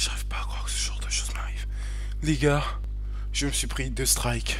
J'arrive pas à croire que ce genre de choses m'arrive. Les gars, je me suis pris 2 strikes.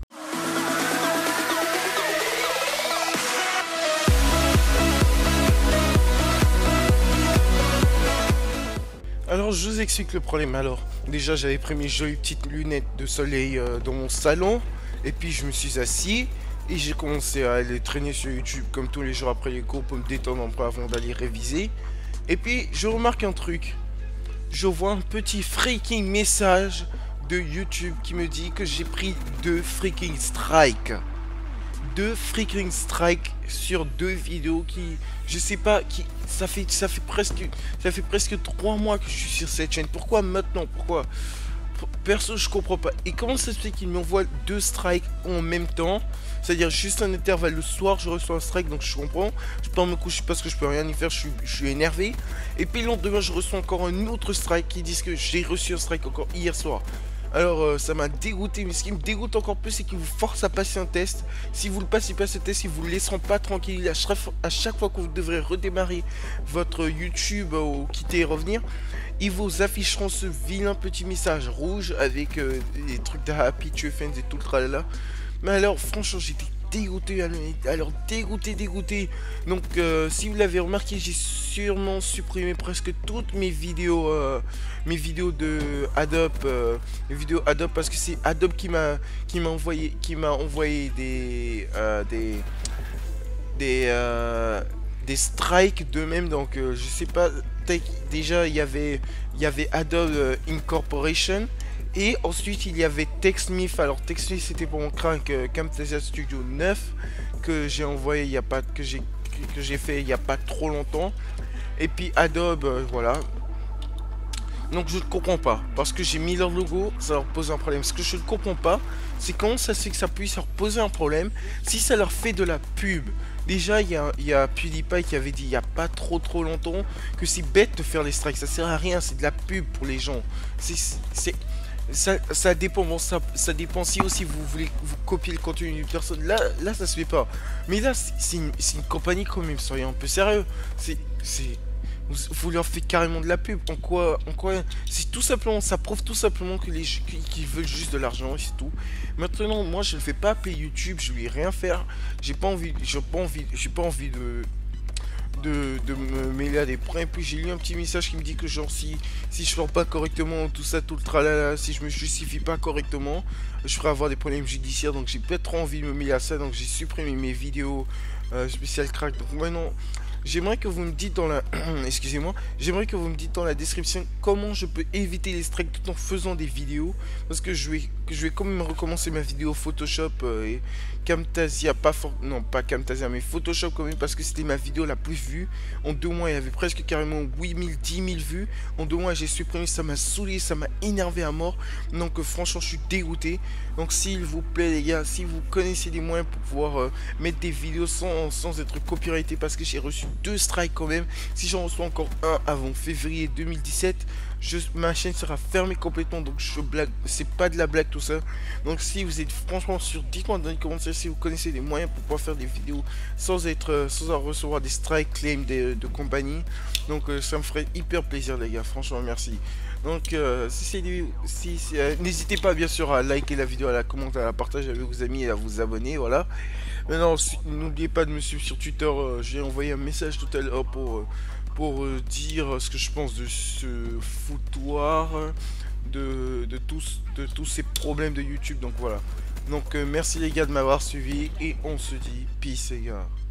Alors je vous explique le problème. Alors déjà j'avais pris mes jolies petites lunettes de soleil dans mon salon. Et puis je me suis assis et j'ai commencé à aller traîner sur YouTube comme tous les jours après les cours pour me détendre un peu avant d'aller réviser. Et puis je remarque un truc. Je vois un petit freaking message de YouTube qui me dit que j'ai pris 2 freaking strikes. 2 freaking strikes sur 2 vidéos qui, je sais pas, qui, ça fait presque 3 mois que je suis sur cette chaîne. Pourquoi maintenant? Pourquoi? Perso, je comprends pas. Et comment ça se fait qu'il m'envoie 2 strikes en même temps? C'est-à-dire juste un intervalle, le soir je reçois un strike, donc je comprends. Je peux me coucher parce que je peux rien y faire, je suis énervé. Et puis le lendemain je reçois encore un autre strike qui dit que j'ai reçu un strike encore hier soir. Alors ça m'a dégoûté, mais ce qui me dégoûte encore plus c'est qu'il vous force à passer un test. Si vous ne passez pas ce test, ils vous laisseront pas tranquille. À chaque fois que vous devrez redémarrer votre YouTube ou quitter et revenir, ils vous afficheront ce vilain petit message rouge avec des trucs de Happy True Fans et tout le tralala. Mais alors franchement j'étais dégoûté, alors dégoûté. Donc si vous l'avez remarqué, j'ai sûrement supprimé presque toutes mes vidéos de Adobe, parce que c'est Adobe qui m'a envoyé des strikes d'eux-mêmes. Donc je sais pas, déjà il y avait Adobe Incorporation. Et ensuite il y avait TechSmith. Alors TechSmith c'était pour mon crank Camtasia Studio 9 que j'ai envoyé il y a pas que j'ai fait il y a pas trop longtemps. Et puis Adobe voilà. Donc je ne comprends pas parce que j'ai mis leur logo, ça leur pose un problème. Ce que je ne comprends pas, c'est comment ça se fait que ça puisse leur poser un problème si ça leur fait de la pub. Déjà il y a PewDiePie qui avait dit il y a pas trop longtemps que c'est bête de faire les strikes, ça sert à rien, c'est de la pub pour les gens. Ça dépend, bon, ça dépend si aussi vous voulez vous copier le contenu d'une personne. Là ça se fait pas. Mais là c'est une compagnie quand même, soyez un peu sérieux. Vous leur faites carrément de la pub. En quoi c'est tout simplement, ça prouve tout simplement que qu'ils veulent juste de l'argent et c'est tout. Maintenant moi je ne fais pas appeler YouTube, je lui ai rien faire. J'ai pas envie de me mêler à des points. Et puis j'ai lu un petit message qui me dit que genre si je parle pas correctement, tout ça, tout le tralala, si je me justifie pas correctement, je ferai avoir des problèmes judiciaires. Donc j'ai pas trop envie de me mêler à ça, donc j'ai supprimé mes vidéos spécial crack. Donc maintenant j'aimerais que vous me dites dans la excusez-moi, j'aimerais que vous me dites dans la description comment je peux éviter les strikes tout en faisant des vidéos, parce que je vais quand même recommencer ma vidéo Photoshop et Camtasia, non pas Camtasia mais Photoshop quand même, parce que c'était ma vidéo la plus vue. En 2 mois il y avait presque carrément 8000, 10 000 vues. En 2 mois j'ai supprimé, ça m'a saoulé, ça m'a énervé à mort. Donc franchement je suis dégoûté. Donc s'il vous plaît les gars, si vous connaissez des moyens pour pouvoir mettre des vidéos sans être copyrighté, parce que j'ai reçu 2 strikes quand même. Si j'en reçois encore un avant février 2017, ma chaîne sera fermée complètement. Donc je blague, c'est pas de la blague tout ça. Donc si vous êtes franchement sûr, dites-moi dans les commentaires si vous connaissez des moyens pour pouvoir faire des vidéos sans recevoir des strike claims de compagnie. Donc ça me ferait hyper plaisir les gars, franchement merci. Donc n'hésitez pas bien sûr à liker la vidéo, à la commenter, à la partager avec vos amis et à vous abonner, voilà. Maintenant n'oubliez pas de me suivre sur Twitter, j'ai envoyé un message tout à l'heure pour dire ce que je pense de ce foutoir, de tous ces problèmes de YouTube. Donc voilà. Donc merci les gars de m'avoir suivi et on se dit peace les gars.